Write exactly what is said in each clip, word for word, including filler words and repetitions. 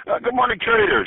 Uh, good morning, traders.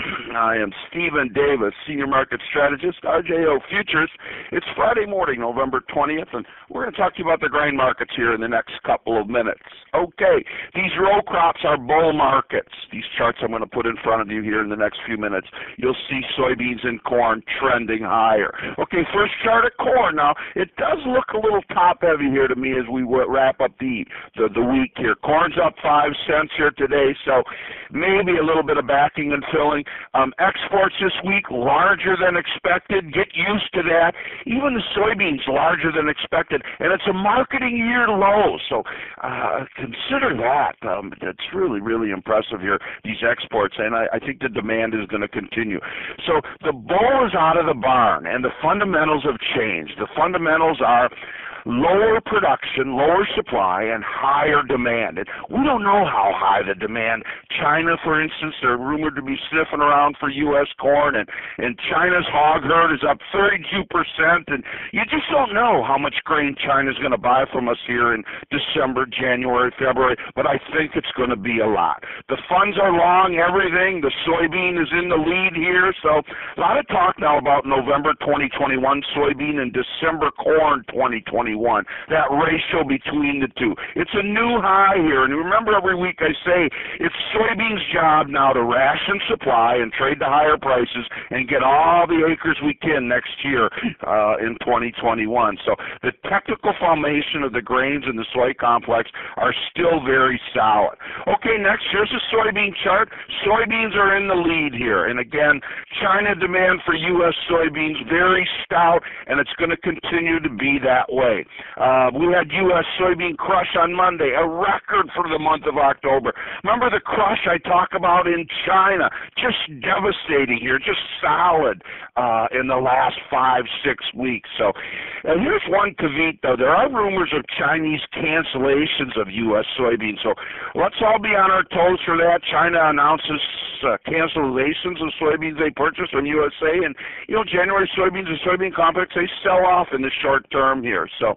I am Stephen Davis, Senior Market Strategist, R J O Futures. It's Friday morning, November twentieth, and we're going to talk to you about the grain markets here in the next couple of minutes. Okay, these row crops are bull markets. These charts I'm going to put in front of you here in the next few minutes. You'll see soybeans and corn trending higher. Okay, first chart of corn. Now, it does look a little top-heavy here to me as we wrap up the, the, the week here. Corn's up five cents here today, so maybe a little bit of backing and filling. Um, exports this week larger than expected. Get used to that. Even the soybeans larger than expected, and it's a marketing year low. So uh, consider that. Um, it's really, really impressive here. These exports, and I, I think the demand is going to continue. So the bull is out of the barn, and the fundamentals have changed. The fundamentals are lower production, lower supply, and higher demand. And we don't know how high the demand. China, for instance, they're rumored to be sniffing around for U S corn, and, and China's hog herd is up thirty-two percent, and you just don't know how much grain China's going to buy from us here in December, January, February, but I think it's going to be a lot. The funds are long, everything. The soybean is in the lead here, so a lot of talk now about November twenty twenty-one soybean and December corn twenty twenty-one. That ratio between the two. It's a new high here, and remember every week I say it's soybeans' job now to ration supply and trade the higher prices and get all the acres we can next year uh, in twenty twenty-one. So the technical formation of the grains in the soy complex are still very solid. Okay, next, here's a soybean chart. Soybeans are in the lead here, and again, China demand for U S soybeans very stout, and it's going to continue to be that way. Uh, we had U S soybean crush on Monday, a record for the month of October. Remember the crush I talk about in China? Just devastating here, just solid uh, in the last five, six weeks. So uh, here's one caveat, though. There are rumors of Chinese cancellations of U S soybeans. So let's all be on our toes for that. China announces uh, cancellations of soybeans they purchase from U S A, and, you know, January soybeans and soybean complex, they sell off in the short term here. So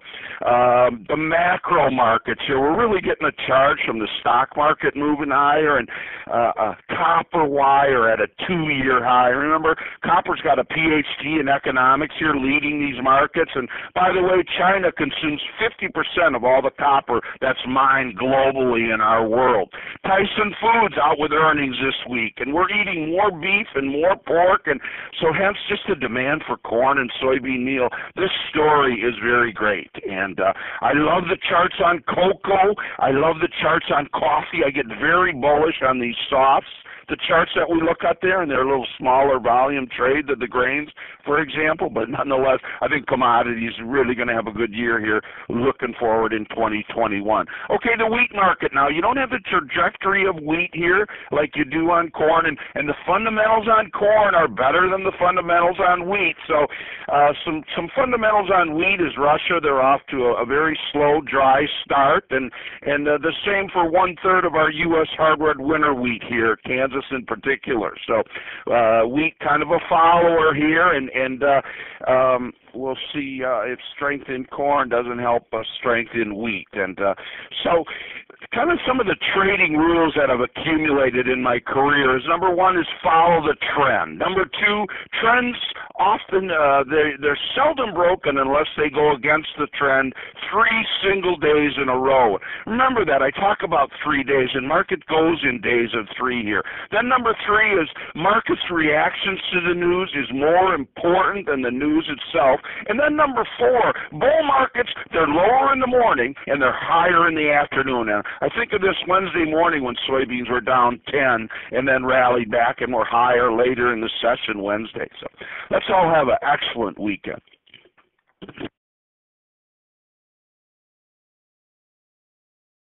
um, the macro markets here, we're really getting a charge from the stock market moving higher, and uh, uh, copper wire at a two-year high. Remember, copper's got a P H D in economics here leading these markets, and by the way, China consumes fifty percent of all the copper that's mined globally in our world. Tyson Foods out with earnings this week, and we're eating more beef and more pork, and so hence just the demand for corn and soybean meal. This story is very great. And uh, I love the charts on cocoa. I love the charts on coffee. I get very bullish on these softs. The charts that we look at there, and they're a little smaller volume trade than the grains, for example, but nonetheless, I think commodities are really going to have a good year here looking forward in twenty twenty-one. Okay, the wheat market now. You don't have the trajectory of wheat here like you do on corn, and, and the fundamentals on corn are better than the fundamentals on wheat. So uh, some, some fundamentals on wheat is Russia. They're off to a, a very slow, dry start, and, and uh, the same for one-third of our U S hardwood winter wheat here, Kansas in particular. So uh, wheat kind of a follower here, and, and uh, um, we'll see uh, if strength in corn doesn't help us strength in wheat. And uh, so kind of some of the trading rules that I've accumulated in my career is, number one is follow the trend. Number two, trends often, uh, they, they're seldom broken unless they go against the trend three single days in a row. Remember that. I talk about three days, and market goes in days of three here. Then number three is market's reactions to the news is more important than the news itself. And then number four, bull markets, they're lower in the morning and they're higher in the afternoon. And I think of this Wednesday morning when soybeans were down ten and then rallied back and were higher later in the session Wednesday. So let's all have an excellent weekend.